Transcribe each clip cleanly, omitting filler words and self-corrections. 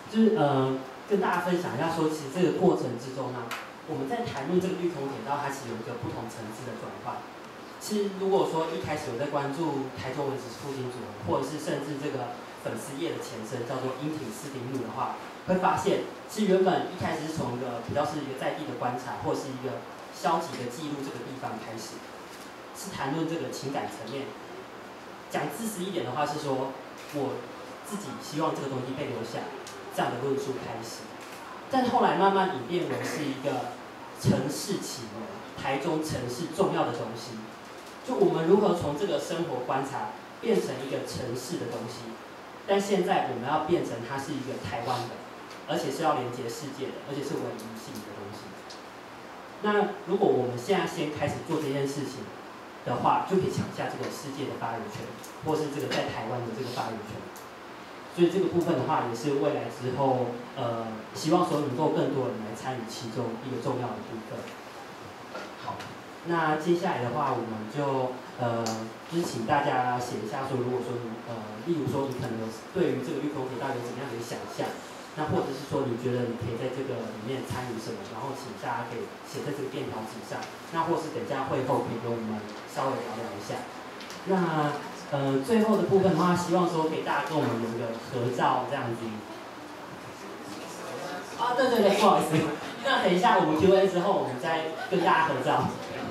就是跟大家分享一下说，其实这个过程之中呢，我们在谈论这个绿空铁道，它其实有一个不同层次的转换。其实如果说一开始我在关注台中文史复兴组，或者是甚至这个粉丝页的前身叫做英挺斯丁路的话，会发现其实原本一开始是从一个比较是一个在地的观察，或是一个消极的记录这个地方开始，是谈论这个情感层面。讲自私一点的话是说，我自己希望这个东西被留下，这样的论述开始。但后来慢慢演变为是一个城市启蒙，台中城市重要的东西。就我们如何从这个生活观察变成一个城市的东西，但现在我们要变成它是一个台湾的，而且是要连接世界的，而且是唯一性的东西。那如果我们现在先开始做这件事情的话，就可以抢下这个世界的发言权，或是这个在台湾的这个发言权。所以这个部分的话，也是未来之后，希望说能够更多人来参与其中一个重要的部分。好，那接下来的话，我们就是请大家写一下说，如果说你例如说你可能对于这个绿空铁道有怎么样的想象，那或者是说你觉得你可以在这个里面参与什么，然后请大家可以写在这个便条纸上，那或是等一下会后可以跟我们稍微聊聊一下。那最后的部分的话，希望说给大家跟我们有一个合照这样子。啊，对对对，不好意思。那等一下我们 Q&A 之后，我们再跟大家合照。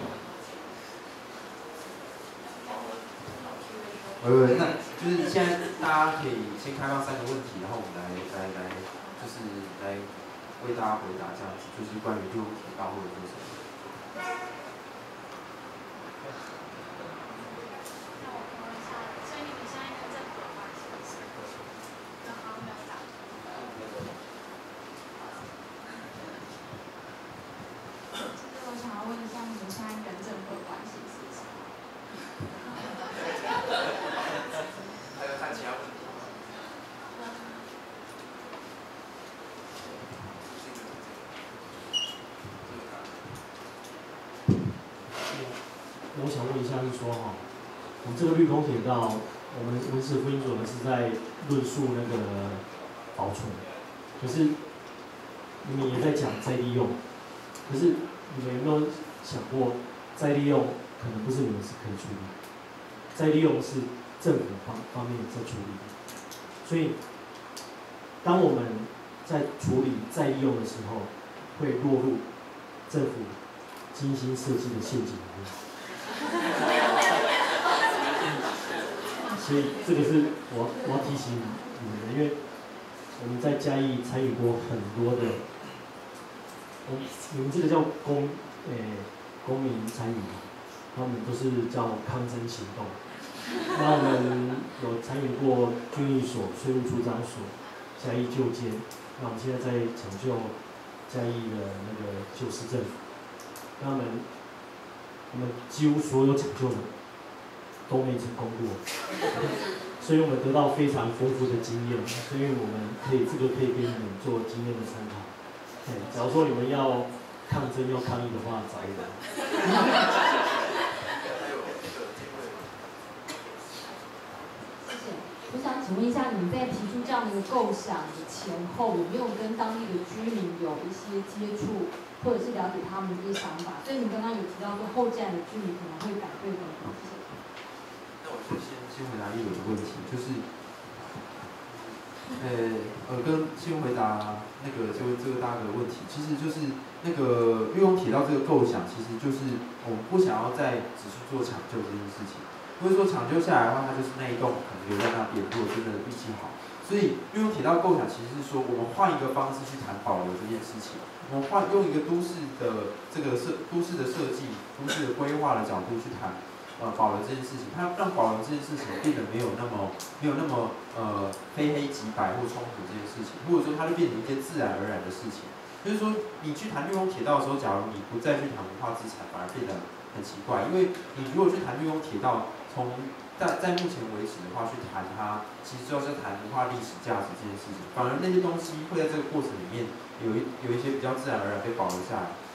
那就是现在大家可以先开放3个问题，然后我们就是来为大家回答这样子，就是关于绿空铁道或者是什么。 我想问一下，是说哈，我们这个绿空铁道，我们文史复兴组呢是在论述那个保存，可是你们也在讲再利用，可是你们有没有想过，再利用可能不是你们是可以处理，再利用是政府方面在处理的，所以当我们在处理再利用的时候，会落入政府精心设计的陷阱里面。所以这个是我要提醒你们的，因为我们在嘉义参与过很多的，你们这个叫公民参与，他们都是叫抗争行动。那我们有参与过军役所、税务处长所、嘉义旧监，那我们现在在抢救嘉义的那个旧市政府，那我们几乎所有抢救的都没成功过，所以我们得到非常丰富的经验，所以我们可以给你们做经验的参考。假如说你们要抗争、要抗议的话，找我。 谢谢。我想请问一下，你们在提出这样的一个构想的前后，有没有跟当地的居民有一些接触，或者是了解他们的一些想法？所以你刚刚有提到说，后进来的居民可能会反对等等。 那我就先回答一个问题，就是，先回答那个这个大哥的问题，其实就是那个绿空铁道这个构想，其实就是我们不想要再只是做抢救这件事情。如果说抢救下来的话，它就是那一栋可能留在那边，如果真的运气好。所以绿空铁道构想其实是说，我们换一个方式去谈保留这件事情，我们用一个都市的都市的设计、都市的规划的角度去谈。保留这件事情，它让保留这件事情变得没有那么非黑即白或冲突这件事情，或者说它就变成一件自然而然的事情。就是说，你去谈绿空铁道的时候，假如你不再去谈文化资产，反而变得很奇怪。因为你如果去谈绿空铁道，在目前为止的话，去谈它，其实就是谈文化历史价值这件事情。反而那些东西会在这个过程里面有一些比较自然而然被保留下来。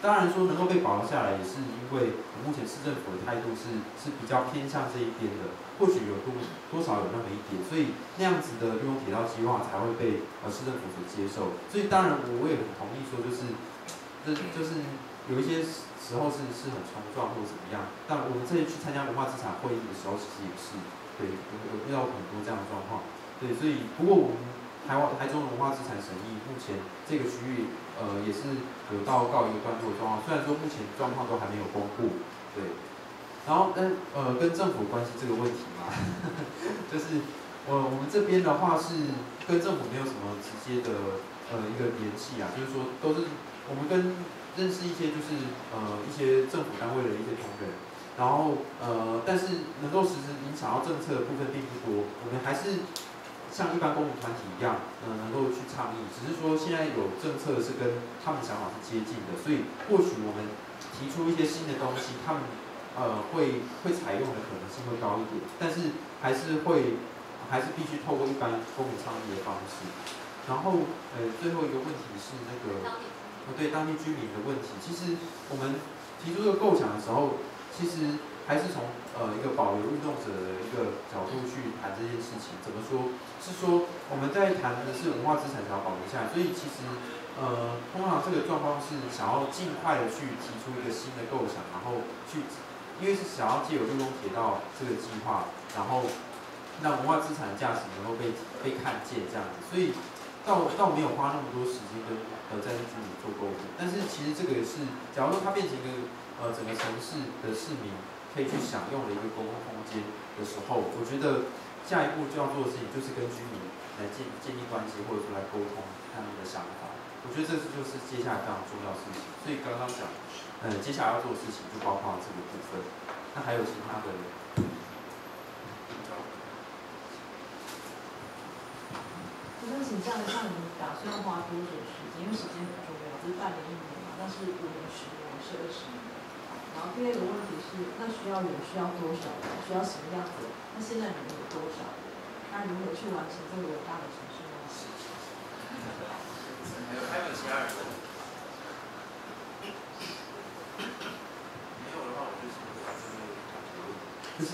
当然说能够被保留下来，也是因为目前市政府的态度是比较偏向这一边的，或许有多少有那么一点，所以那样子的绿丰铁道计划才会被市政府所接受。所以当然我也很同意说，就是有一些时候是很冲撞或者怎么样，但我们这里去参加文化资产会议的时候，其实也是对有遇到很多这样的状况。对，所以不过我们台中文化资产审议目前这个区域也是有告一个段落的状况，虽然说目前状况都还没有公布，对。然后跟政府关系这个问题嘛，就是我们这边的话是跟政府没有什么直接的一个联系啊，就是说都是我们认识一些就是一些政府单位的一些同仁，然后但是能够实质影响到政策的部分并不多，我们还是像一般公民团体一样，能够去倡议，只是说现在有政策是跟他们想法是接近的，所以或许我们提出一些新的东西，他们会采用的可能性会高一点，但是还是必须透过一般公民倡议的方式。然后最后一个问题是那个对当地居民的问题，其实我们提出这个构想的时候，其实还是从一个保留运动者的一个角度去谈这件事情。怎么说？是说我们在谈的是文化资产想要保留下来，所以其实通常这个状况是想要尽快的去提出一个新的构想，然后因为是想要借由绿丰铁道这个计划，然后让文化资产的价值能够被看见这样子，所以倒没有花那么多时间跟在地居民做沟通，但是其实这个也是，假如说它变成一个整个城市的市民可以去享用的一个公共空间的时候，我觉得下一步就要做的事情就是跟居民来建立关系，或者说来沟通他们的想法。我觉得这就是接下来非常重要的事情。所以刚刚讲，接下来要做的事情就包括这个部分。那还有其他的？ 我想请教一下，你们打算花多久时间？因为时间很重要，不是半年1年嘛，那是5年、10年，还是20年？然后第二个问题是，那需要多少人？需要什么样子？那现在你们有多少人？那如何去完成这个伟大的城市梦想？ 还有其他人吗？没有的话，我就请回答这个就是。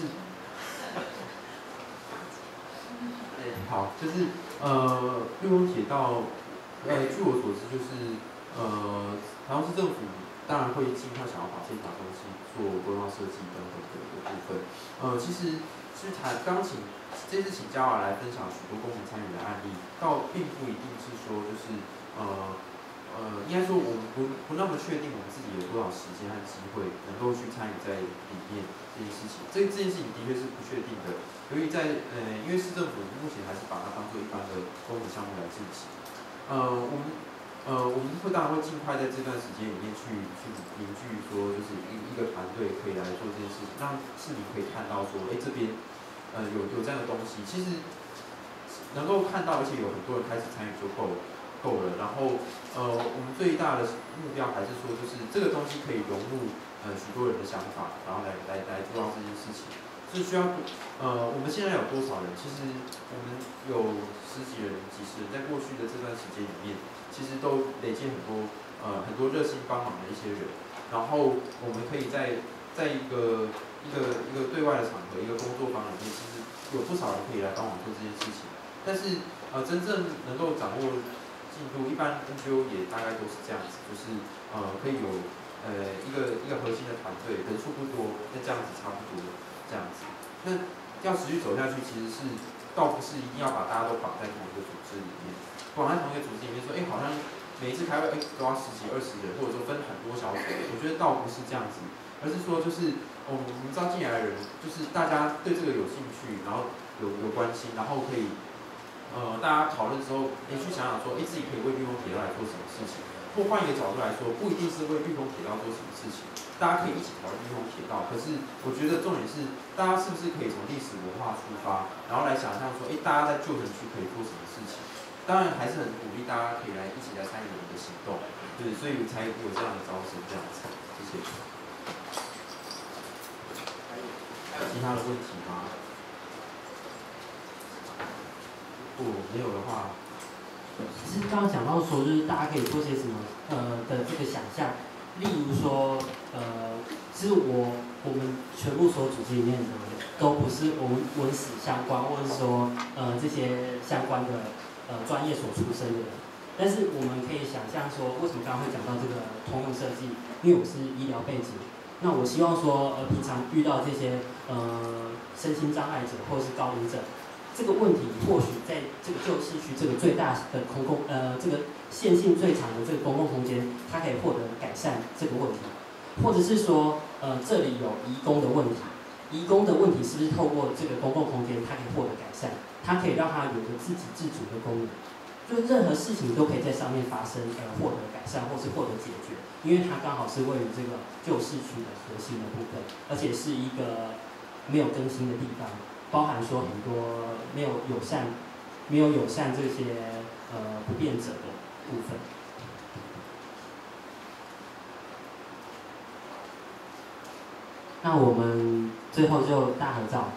好，就是绿丰铁道，据我所知，就是台中市政府当然会尽快想要把这一条东西做规划设计等等的部分。其实是这次请嘉华来分享许多公民参与的案例，倒并不一定是说就是应该说我们不那么确定我们自己有多少时间和机会能够去参与在里面这件事情。这件事情的确是不确定的。由于因为市政府目前还是把它当做一般的公民项目来进行，我们当然会尽快在这段时间里面去凝聚说，就是一个团队可以来做这件事情，让市民可以看到说，这边有这样的东西，其实能够看到，而且有很多人开始参与就够了。然后我们最大的目标还是说，就是这个东西可以融入许多人的想法，然后来做到这件事情。是需要我们现在有多少人？其实我们有10几人、几十人，在过去的这段时间里面，其实都累积很多热心帮忙的一些人。然后我们可以在一个对外的场合，一个工作坊里面，其实有不少人可以来帮忙做这件事情。但是真正能够掌握进度，一般 NGO 也大概都是这样子，就是可以有一个核心的团队，人数不多，那这样子差不多。这样子，那要持续走下去，其实倒不是一定要把大家都绑在同一个组织里面，绑在同一个组织里面说，好像每一次开会，都要10几、20人，或者说分很多小组，我觉得倒不是这样子，而是说就是我们招进来的人，就是大家对这个有兴趣，然后有关心，然后可以大家讨论之后，去想想说，自己可以为绿丰铁道来做什么事情，或换一个角度来说，不一定是为绿丰铁道做什么事情。大家可以一起讨论绿丰铁道，可是我觉得重点是，大家是不是可以从历史文化出发，然后来想象说，大家在旧城区可以做什么事情？当然还是很鼓励大家可以一起来参与我们的行动，对，所以才有这样的招生这样子。谢谢。还有其他的问题吗？如果没有的话， 其实刚刚讲到说，就是大家可以做些什么的这个想象。 例如说，其实我们全部所组织里面的都不是我们文史相关，或者是说这些相关的专业所出身的人。但是我们可以想象说，为什么刚刚会讲到这个通用设计？因为我是医疗背景，那我希望说，平常遇到这些身心障碍者或者是高龄者，这个问题或许在这个旧市区这个最大的这个线性最长的这个公共空间，它可以获得改善这个问题，或者是说，这里有移工的问题，移工的问题是不是透过这个公共空间，它可以获得改善，它可以让它有个自给自足的功能。就是任何事情都可以在上面发生，获得改善或是获得解决，因为它刚好是位于这个旧市区的核心的部分，而且是一个没有更新的地方，包含说很多没有友善这些不便者的部分。那我们最后就大合照。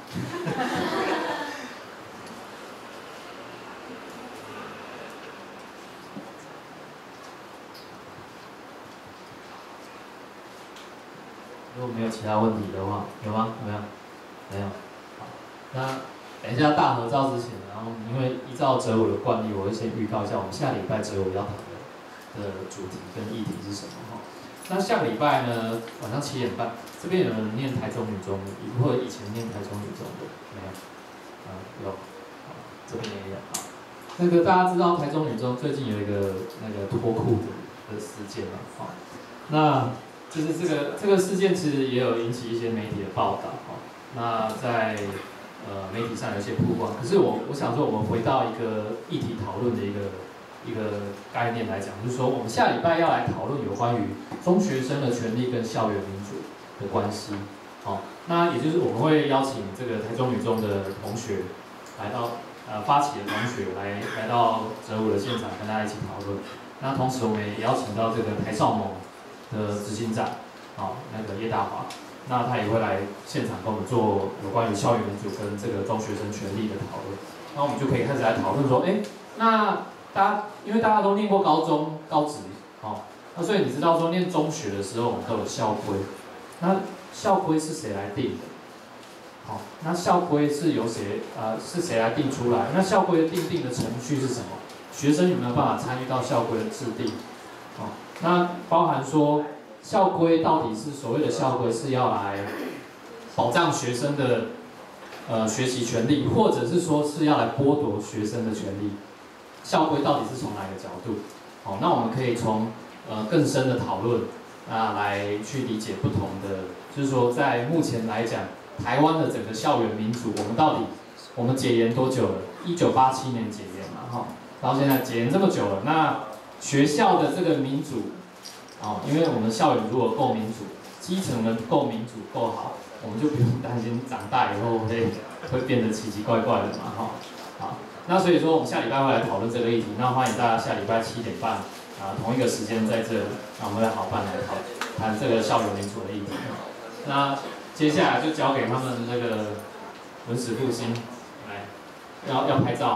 如果没有其他问题的话，有吗？有没有？没有。好，那等一下大合照之前，然后因为依照哲武的惯例，我会先预告一下我们下礼拜哲武要谈的主题跟议题是什么哈。那下个礼拜呢，晚上7点半，这边有人念台中女中，或者以前念台中女中的没有？有。好，这边也有。好，那个大家知道台中女中最近有一个那个脱裤的事件嘛？好，那就是这个事件其实也有引起一些媒体的报道哈。那在媒体上有一些曝光，可是我想说，我们回到一个议题讨论的一个概念来讲，就是说我们下礼拜要来讨论有关于中学生的权利跟校园民主的关系。好，那也就是我们会邀请这个台中女中的同学来到发起的同学来到哲武的现场跟大家一起讨论。那同时我们也邀请到这个台少盟的执行长，那个叶大华，那他也会来现场跟我们做有关于校园民主跟这个中学生权利的讨论。那我们就可以开始来讨论说，那因为大家都念过高中、高职，那所以你知道说念中学的时候我们都有校规，那校规是谁来定的？好，那校规是由是谁来定出来？那校规定的程序是什么？学生有没有办法参与到校规的制定？那包含说校规到底是所谓的校规是要来保障学生的学习权利，或者是说是要来剥夺学生的权利？校规到底是从哪个角度？好，那我们可以从更深的讨论来去理解不同的，就是说在目前来讲，台湾的整个校园民主，我们解严多久了？1987年解严嘛，到现在解严这么久了，那学校的这个民主，因为我们校园如果够民主，基层的够民主够好，我们就不用担心长大以后会变得奇奇怪怪的嘛，好，那所以说我们下礼拜会来讨论这个议题，那欢迎大家下礼拜7点半同一个时间在这里，那我们会好办来谈这个校园民主的议题。那接下来就交给他们那个文史复兴来要拍照。